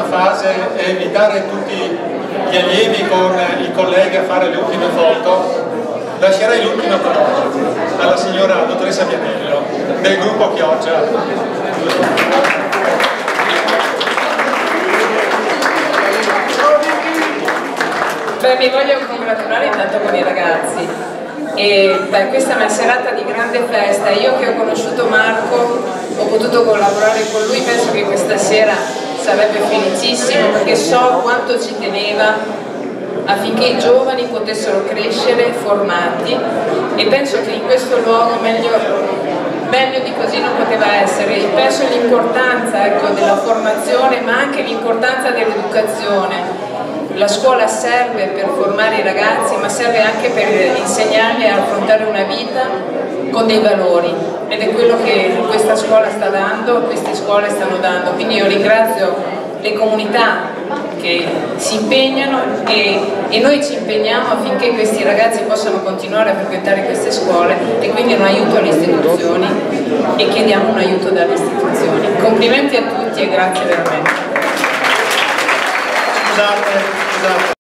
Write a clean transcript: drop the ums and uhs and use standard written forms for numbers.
fase è invitare tutti gli allievi con i colleghi a fare le ultime foto. Lascerei l'ultima parola alla signora dottoressa Vianello del gruppo Chioggia. Beh, mi voglio congratulare intanto con i ragazzi e questa è una serata di grande festa. Io che ho conosciuto Marco, ho potuto collaborare con lui, penso che questa sera sarebbe felicissimo perché so quanto ci teneva affinché i giovani potessero crescere formati e penso che in questo luogo meglio di così non poteva essere. Penso all'importanza della formazione ma anche l'importanza dell'educazione. La scuola serve per formare i ragazzi ma serve anche per insegnarli a affrontare una vita con dei valori ed è quello che questa scuola sta dando, queste scuole stanno dando. Quindi io ringrazio le comunità che si impegnano e noi ci impegniamo affinché questi ragazzi possano continuare a frequentare queste scuole e quindi un aiuto alle istituzioni e chiediamo un aiuto dalle istituzioni. Complimenti a tutti e grazie veramente. Scusate.